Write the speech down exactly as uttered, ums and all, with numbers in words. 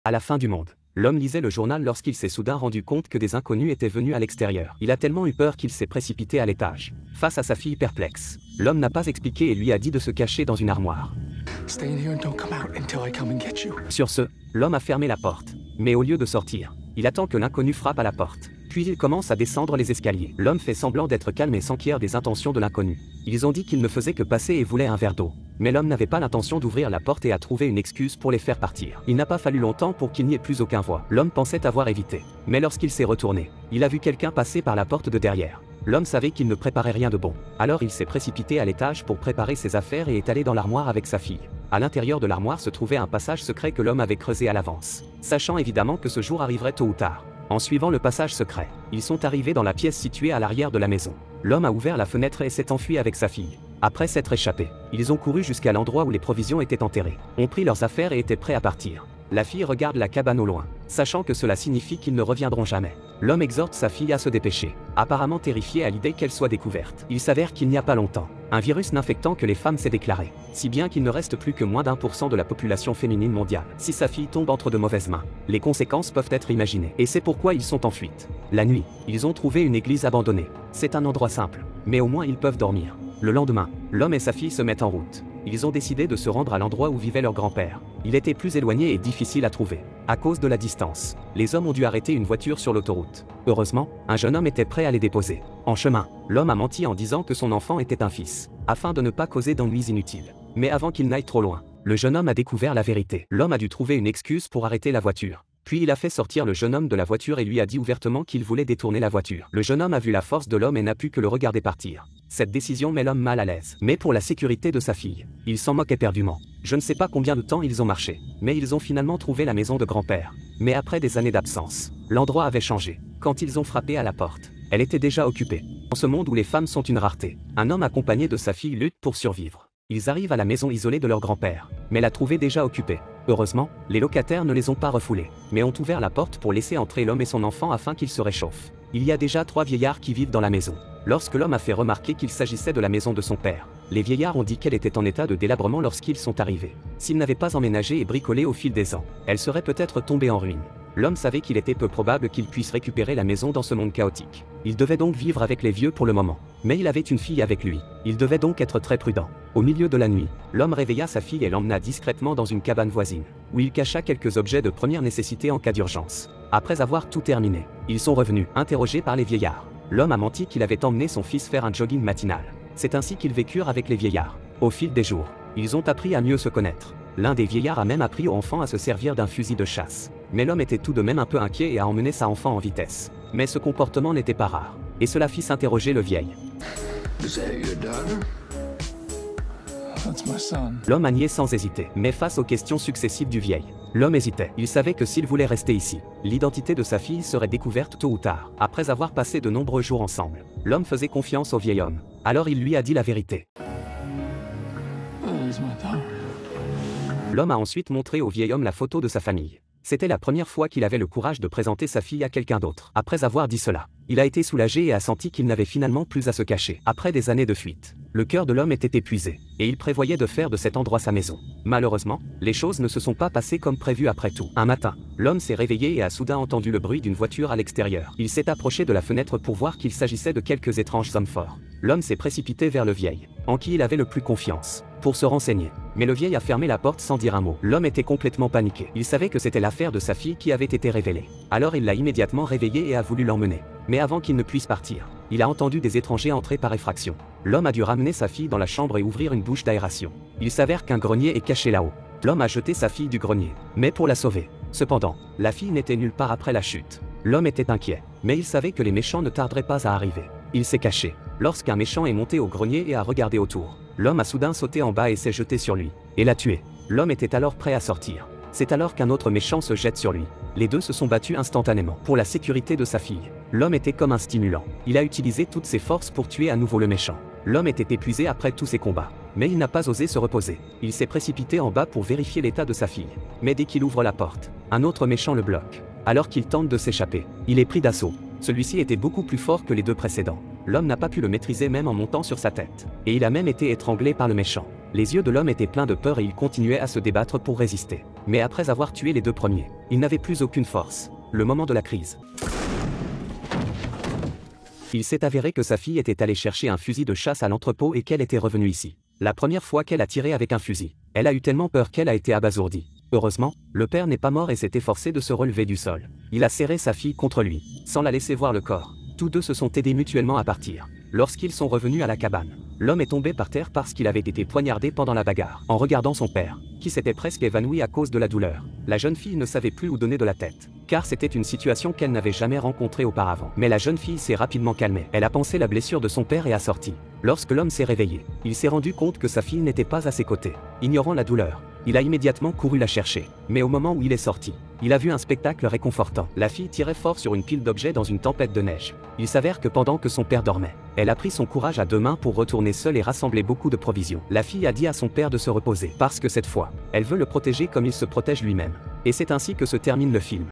À la fin du monde, l'homme lisait le journal lorsqu'il s'est soudain rendu compte que des inconnus étaient venus à l'extérieur. Il a tellement eu peur qu'il s'est précipité à l'étage. Face à sa fille perplexe, l'homme n'a pas expliqué et lui a dit de se cacher dans une armoire. Sur ce, l'homme a fermé la porte. Mais au lieu de sortir, il attend que l'inconnu frappe à la porte. Puis il commence à descendre les escaliers. L'homme fait semblant d'être calme et s'enquiert des intentions de l'inconnu. Ils ont dit qu'il ne faisait que passer et voulait un verre d'eau. Mais l'homme n'avait pas l'intention d'ouvrir la porte et a trouvé une excuse pour les faire partir. Il n'a pas fallu longtemps pour qu'il n'y ait plus aucun voix. L'homme pensait avoir évité. Mais lorsqu'il s'est retourné, il a vu quelqu'un passer par la porte de derrière. L'homme savait qu'il ne préparait rien de bon. Alors il s'est précipité à l'étage pour préparer ses affaires et est allé dans l'armoire avec sa fille. À l'intérieur de l'armoire se trouvait un passage secret que l'homme avait creusé à l'avance, sachant évidemment que ce jour arriverait tôt ou tard. En suivant le passage secret, ils sont arrivés dans la pièce située à l'arrière de la maison. L'homme a ouvert la fenêtre et s'est enfui avec sa fille. Après s'être échappés, ils ont couru jusqu'à l'endroit où les provisions étaient enterrées, ont pris leurs affaires et étaient prêts à partir. La fille regarde la cabane au loin, sachant que cela signifie qu'ils ne reviendront jamais. L'homme exhorte sa fille à se dépêcher, apparemment terrifié à l'idée qu'elle soit découverte. Il s'avère qu'il n'y a pas longtemps, un virus n'infectant que les femmes s'est déclaré, si bien qu'il ne reste plus que moins d'un pour cent de la population féminine mondiale. Si sa fille tombe entre de mauvaises mains, les conséquences peuvent être imaginées. Et c'est pourquoi ils sont en fuite. La nuit, ils ont trouvé une église abandonnée. C'est un endroit simple, mais au moins ils peuvent dormir. Le lendemain, l'homme et sa fille se mettent en route. Ils ont décidé de se rendre à l'endroit où vivait leur grand-père. Il était plus éloigné et difficile à trouver. À cause de la distance, les hommes ont dû arrêter une voiture sur l'autoroute. Heureusement, un jeune homme était prêt à les déposer. En chemin, l'homme a menti en disant que son enfant était un fils, afin de ne pas causer d'ennuis inutiles. Mais avant qu'il n'aille trop loin, le jeune homme a découvert la vérité. L'homme a dû trouver une excuse pour arrêter la voiture. Puis il a fait sortir le jeune homme de la voiture et lui a dit ouvertement qu'il voulait détourner la voiture. Le jeune homme a vu la force de l'homme et n'a pu que le regarder partir. Cette décision met l'homme mal à l'aise. Mais pour la sécurité de sa fille, il s'en moque éperdument. Je ne sais pas combien de temps ils ont marché, mais ils ont finalement trouvé la maison de grand-père. Mais après des années d'absence, l'endroit avait changé. Quand ils ont frappé à la porte, elle était déjà occupée. Dans ce monde où les femmes sont une rareté, un homme accompagné de sa fille lutte pour survivre. Ils arrivent à la maison isolée de leur grand-père, mais la trouvée déjà occupée. Heureusement, les locataires ne les ont pas refoulés, mais ont ouvert la porte pour laisser entrer l'homme et son enfant afin qu'ils se réchauffent. Il y a déjà trois vieillards qui vivent dans la maison. Lorsque l'homme a fait remarquer qu'il s'agissait de la maison de son père, les vieillards ont dit qu'elle était en état de délabrement lorsqu'ils sont arrivés. S'ils n'avaient pas emménagé et bricolé au fil des ans, elle serait peut-être tombée en ruine. L'homme savait qu'il était peu probable qu'il puisse récupérer la maison dans ce monde chaotique. Il devait donc vivre avec les vieux pour le moment. Mais il avait une fille avec lui. Il devait donc être très prudent. Au milieu de la nuit, l'homme réveilla sa fille et l'emmena discrètement dans une cabane voisine, où il cacha quelques objets de première nécessité en cas d'urgence. Après avoir tout terminé, ils sont revenus, interrogés par les vieillards. L'homme a menti qu'il avait emmené son fils faire un jogging matinal. C'est ainsi qu'ils vécurent avec les vieillards. Au fil des jours, ils ont appris à mieux se connaître. L'un des vieillards a même appris au enfant à se servir d'un fusil de chasse. Mais l'homme était tout de même un peu inquiet et a emmené sa enfant en vitesse. Mais ce comportement n'était pas rare. Et cela fit s'interroger le vieil. L'homme a nié sans hésiter, mais face aux questions successives du vieil, l'homme hésitait. Il savait que s'il voulait rester ici, l'identité de sa fille serait découverte tôt ou tard. Après avoir passé de nombreux jours ensemble, l'homme faisait confiance au vieil homme. Alors il lui a dit la vérité. L'homme a ensuite montré au vieil homme la photo de sa famille. C'était la première fois qu'il avait le courage de présenter sa fille à quelqu'un d'autre. Après avoir dit cela, il a été soulagé et a senti qu'il n'avait finalement plus à se cacher. Après des années de fuite, le cœur de l'homme était épuisé, et il prévoyait de faire de cet endroit sa maison. Malheureusement, les choses ne se sont pas passées comme prévu après tout. Un matin, l'homme s'est réveillé et a soudain entendu le bruit d'une voiture à l'extérieur. Il s'est approché de la fenêtre pour voir qu'il s'agissait de quelques étranges hommes forts. L'homme s'est précipité vers le vieil, en qui il avait le plus confiance, pour se renseigner. Mais le vieil a fermé la porte sans dire un mot. L'homme était complètement paniqué. Il savait que c'était l'affaire de sa fille qui avait été révélée. Alors il l'a immédiatement réveillé et a voulu l'emmener. Mais avant qu'il ne puisse partir, il a entendu des étrangers entrer par effraction. L'homme a dû ramener sa fille dans la chambre et ouvrir une bouche d'aération. Il s'avère qu'un grenier est caché là-haut. L'homme a jeté sa fille du grenier, mais pour la sauver. Cependant, la fille n'était nulle part après la chute. L'homme était inquiet, mais il savait que les méchants ne tarderaient pas à arriver. Il s'est caché, lorsqu'un méchant est monté au grenier et a regardé autour. L'homme a soudain sauté en bas et s'est jeté sur lui, et l'a tué. L'homme était alors prêt à sortir. C'est alors qu'un autre méchant se jette sur lui. Les deux se sont battus instantanément. Pour la sécurité de sa fille, l'homme était comme un stimulant. Il a utilisé toutes ses forces pour tuer à nouveau le méchant. L'homme était épuisé après tous ces combats, mais il n'a pas osé se reposer. Il s'est précipité en bas pour vérifier l'état de sa fille. Mais dès qu'il ouvre la porte, un autre méchant le bloque. Alors qu'il tente de s'échapper, il est pris d'assaut. Celui-ci était beaucoup plus fort que les deux précédents. L'homme n'a pas pu le maîtriser même en montant sur sa tête. Et il a même été étranglé par le méchant. Les yeux de l'homme étaient pleins de peur et il continuait à se débattre pour résister. Mais après avoir tué les deux premiers, il n'avait plus aucune force. Le moment de la crise. Il s'est avéré que sa fille était allée chercher un fusil de chasse à l'entrepôt et qu'elle était revenue ici. La première fois qu'elle a tiré avec un fusil, elle a eu tellement peur qu'elle a été abasourdie. Heureusement, le père n'est pas mort et s'est efforcé de se relever du sol. Il a serré sa fille contre lui, sans la laisser voir le corps. Tous deux se sont aidés mutuellement à partir. Lorsqu'ils sont revenus à la cabane, l'homme est tombé par terre parce qu'il avait été poignardé pendant la bagarre. En regardant son père, qui s'était presque évanoui à cause de la douleur, la jeune fille ne savait plus où donner de la tête, car c'était une situation qu'elle n'avait jamais rencontrée auparavant. Mais la jeune fille s'est rapidement calmée. Elle a pensé la blessure de son père et a sorti. Lorsque l'homme s'est réveillé, il s'est rendu compte que sa fille n'était pas à ses côtés. Ignorant la douleur, il a immédiatement couru la chercher. Mais au moment où il est sorti, il a vu un spectacle réconfortant. La fille tirait fort sur une pile d'objets dans une tempête de neige. Il s'avère que pendant que son père dormait, elle a pris son courage à deux mains pour retourner seule et rassembler beaucoup de provisions. La fille a dit à son père de se reposer, parce que cette fois, elle veut le protéger comme il se protège lui-même. Et c'est ainsi que se termine le film.